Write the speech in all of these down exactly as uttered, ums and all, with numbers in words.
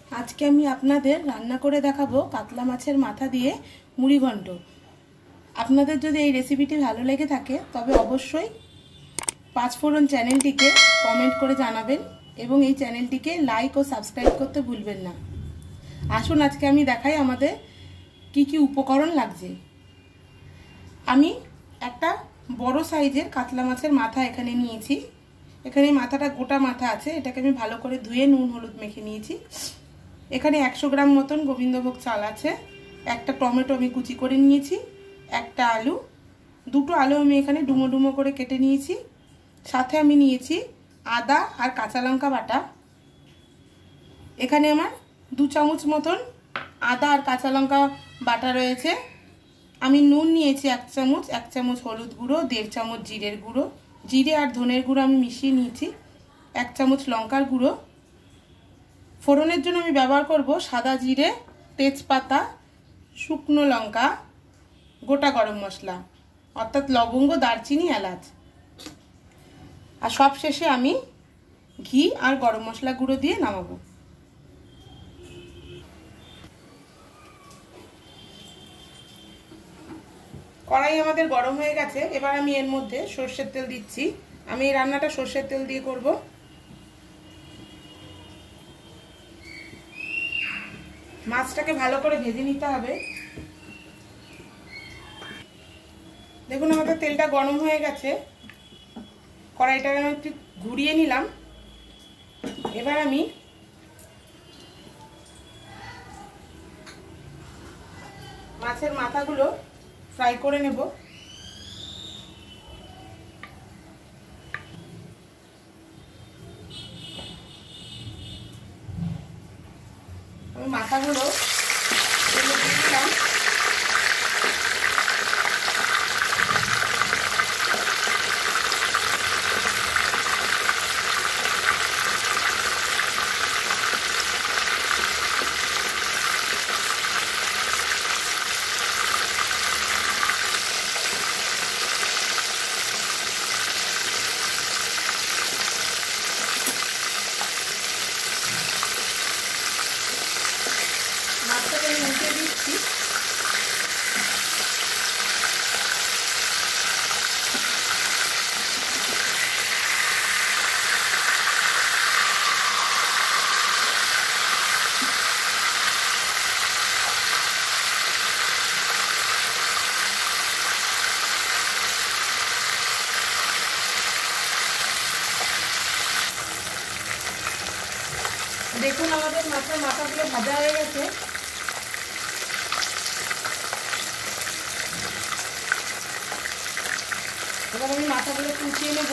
आज के आमी आपनादेर रान्ना करे देखाबो कातला माछेर माथा दिए मुड़ीघण्ट। आपनादेर जोदि एई रेसिपिटी भालो लेगे थाके तबे अवश्यई पाँचफोड़न चैनलटिके कमेंट करे जानाबेन एबं एई चैनलटिके लाइक और सबस्क्राइब करते भुलबेन ना। आसुन आज के आमी देखाई आमादेर कि कि उपकरण लागछे। आमी एकटा बड़ो साइजेर कातला माछेर माथा एखाने नियेछि। एखाने माथाटा गोटा माथा आछे, एटाके आमी भालो करे धुए नुन हलुद मेखे नियेछि। एखाने एकशो ग्राम मतन गोविंदभोग चाल आछे, एकटा टमेटो आमी कुचि करे नियेछि, एकटा आलू, दुटो आलू आमी एखाने डुमो डुमो करे केटे नियेछि। साथे आमी नियेछि आदा और काँचा लंका बाटा। एखाने आमार दो चामच मतन आदा और काँचा लंका बाटा रयेछे। आमी नुन नियेछि एक चामच, एक चामच हलुद गुड़ो, देड़ चामच जिरेर गुड़ो, जिरे और धनेर गुड़ो आमी मिशिए नियेछि, एक चामच लंकार गुड़ो। फोड़नेर जोन्नो आमी व्यवहार करब सादा जिरे, तेजपाता, शुकनो लंका, गोटा गरम मशला अर्थात लवंग, दारचिनी, एलाच और सब शेषे आमी घी और गरम मशला गुड़ो दिए नामाबो। कड़ाई आमादेर गरम हये गेछे। एबार आमी एर मध्य सर्षेर तेल दिচ্ছি। आमी এই রান্নাটা সরষের তেল দিয়ে করব। মাছটাকে ভালো করে ভেজে নিতে হবে। দেখুন আমাদের তেলটা গরম হয়ে গেছে। কড়াইটাকে আমি একটু ঘুরিয়ে নিলাম। এবার আমি মাছের মাথাগুলো ফ্রাই করে নেব। আমি মাথাগুলো তেলে দিয়ে দিলাম। মাছটাকে আমি উল্টে দিচ্ছি। দেখুন আমাদের মাছের মাথাগুলো ভাজা হয়ে গেছে। এবার আমি মাথাগুলো কুচিয়ে নেব।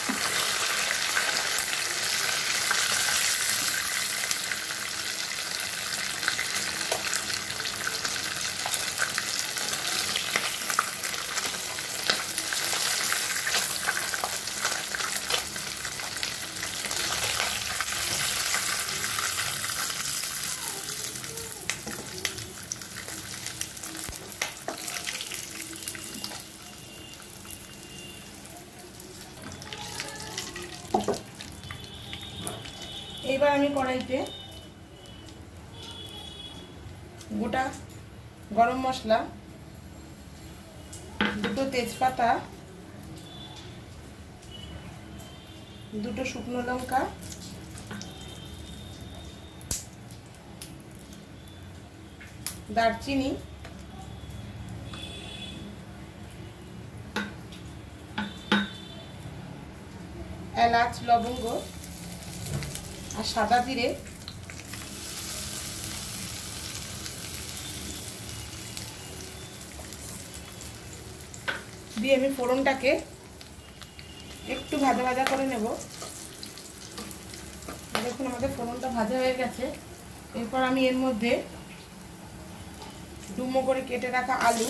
এবার আমি কড়াইতে গোটা গরম মশলা, দুটো তেজপাতা, দুটো শুকনো লঙ্কা, দারচিনি, এলাচ, লবঙ্গ আর সাদা জিরে দিয়ে আমি ফোড়নটাকে একটু ভাজা ভাজা করে নেব। দেখুন আমাদের ফোড়নটা ভাজা হয়ে গেছে। এরপর আমি এর মধ্যে ডুমো করে কেটে রাখা আলু,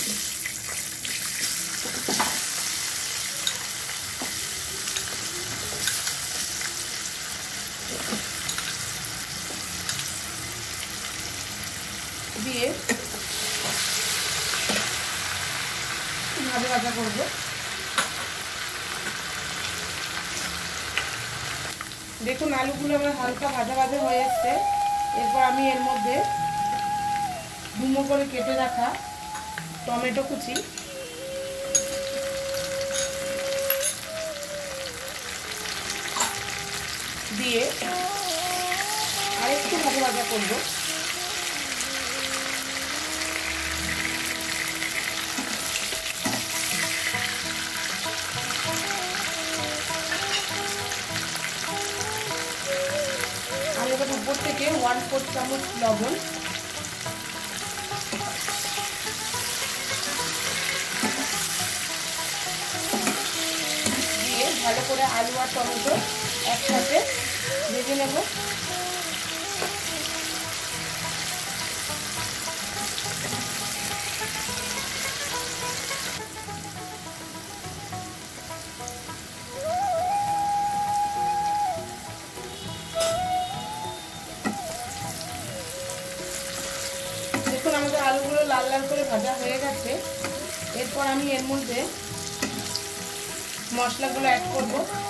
দিয়ে ভাজা ভাজা করব। দেখুন আলুগুলো আমার হালকা ভাজা ভাজা হয়ে এসছে। এরপর আমি এর মধ্যে ডুমো করে কেটে রাখা টমেটো কুচি দিয়ে আরেকটু ভাজা ভাজা করব। আমি এবার উপর থেকে ওয়ান ফোর চামচ লবণ দিয়ে ভালো করে আলু আর টমেটো একসাথে ভেজে নেব। দেখুন আমাদের আলুগুলো লাল লাল করে ভাজা হয়ে গেছে। এরপর আমি এর মধ্যে মশলাগুলো অ্যাড করব।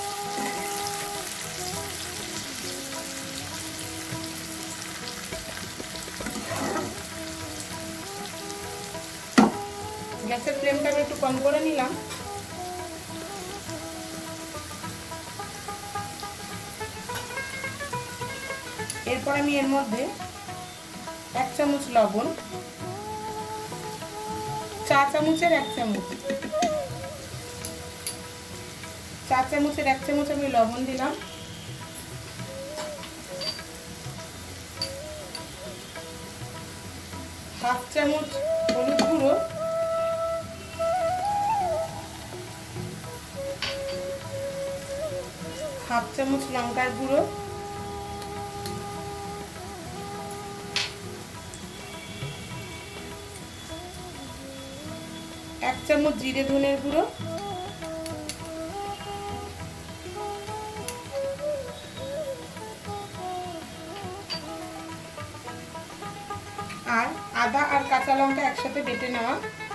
গ্যাসের ফ্লেমটা আমি একটু কম করে নিলাম। এরপর আমি এর মধ্যে এক চামচ লবণ, চা চামচের এক চামচ চা চামচের এক চামচ আমি লবণ দিলাম। হাফ চামচ হলুদ গুঁড়ো, হাফ চামচ লঙ্কার গুঁড়ো, এক চামচ জিরে ধনের গুঁড়ো, আর আদা আর কাঁচা লঙ্কা একসাথে বেটে নেওয়া।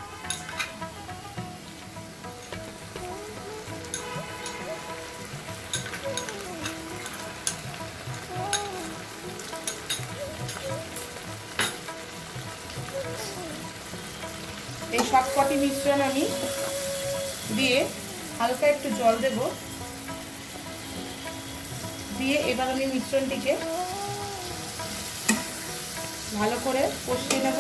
এই সবকটি মিশ্রণ আমি দিয়ে হালকা একটু জল দেব, দিয়ে এবার আমি মিশ্রণটিকে ভালো করে কষিয়ে নেব।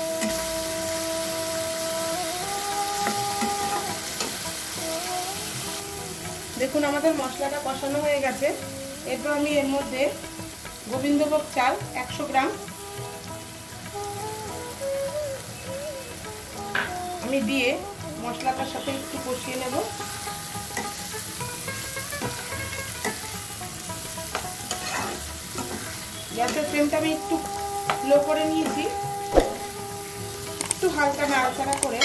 দেখুন আমাদের মশলাটা কষানো হয়ে গেছে। এরপর আমি এর মধ্যে গোবিন্দভোগ চাল একশো গ্রাম আমি দিয়ে মশলাটার সাথে একটু কষিয়ে নেব। গ্যাসের ফ্লেমটা আমি একটু লো করে নিয়েছি। একটু হালকা নাড়াচাড়া করে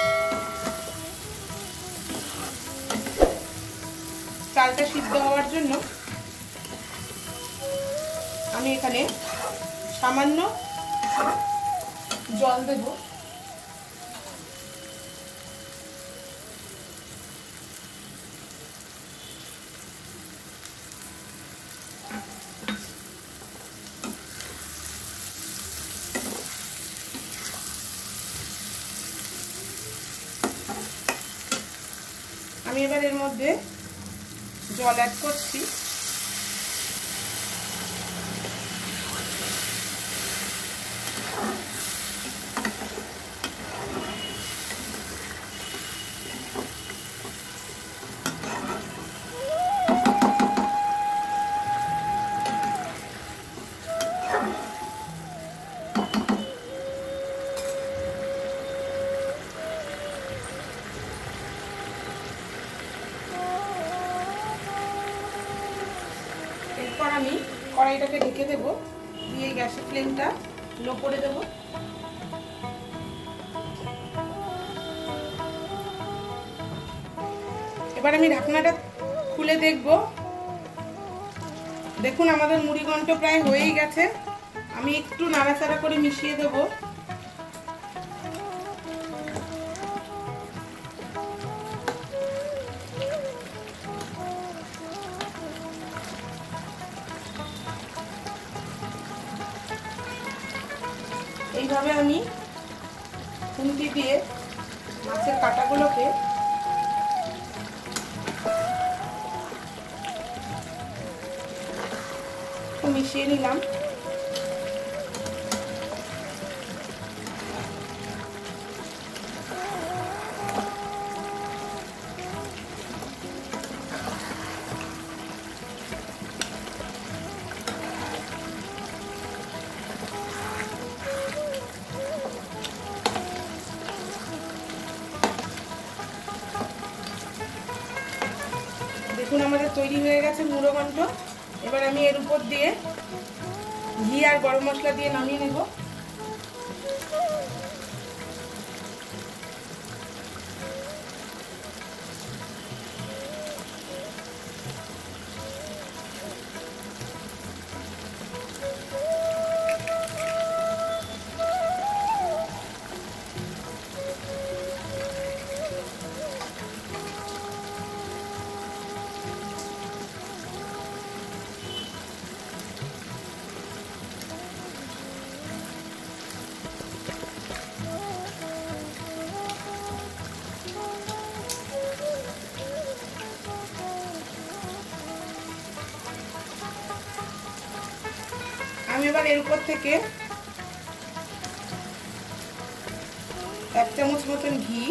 চালটা সিদ্ধ হওয়ার জন্য আমি এখানে সামান্য জল দেব। আমি এবার এর মধ্যে জল অ্যাড করছি। এরপর আমি কড়াইটাকে ঢেকে দেব, দিয়ে গ্যাসের ফ্লেমটা লো করে দেব। এবার আমি ঢাকনাটা খুলে দেখব। দেখুন আমাদের মুড়িঘণ্ট প্রায় হয়েই গেছে। আমি একটু নাড়াচাড়া করে মিশিয়ে দেব। এইভাবে আমি খুন্তি দিয়ে মাছের কাঁটাগুলোকে একটু মিশিয়ে নিলাম। দেখুন আমাদের তৈরি হয়ে গেছে মুড়ো ঘন্ট। এবার আমি এর উপর দিয়ে ঘি আর গরম মশলা দিয়ে নামিয়ে নেব। আমি এবার এর উপর থেকে এক চামচ মতন ঘি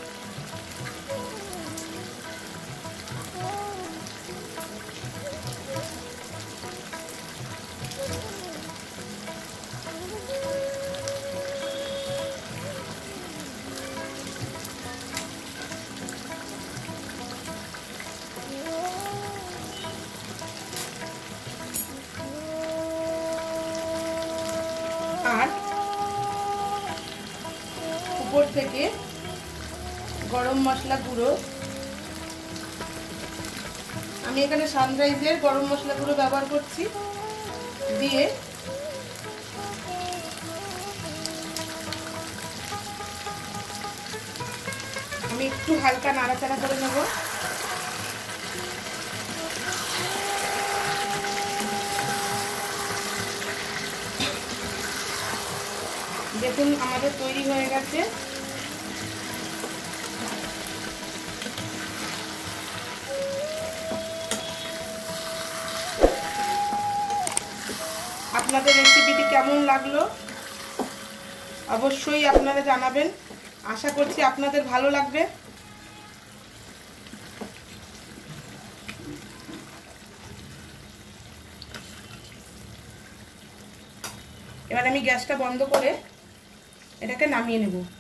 আর উপর থেকে গরম মশলা গুঁড়ো, আমি এখানে সানরাইজের গরম মশলা গুঁড়ো ব্যবহার করছি, দিয়ে আমি একটু হালকা নাড়াচাড়া করে নেব। দেখুন আমাদের তৈরি হয়ে গেছে। আপনাদের রেসিপিটি কেমন লাগলো অবশ্যই আপনারা জানাবেন। আশা করছি আপনাদের ভালো লাগবে। এবার আমি গ্যাসটা বন্ধ করে এটাকে নামিয়ে নেব।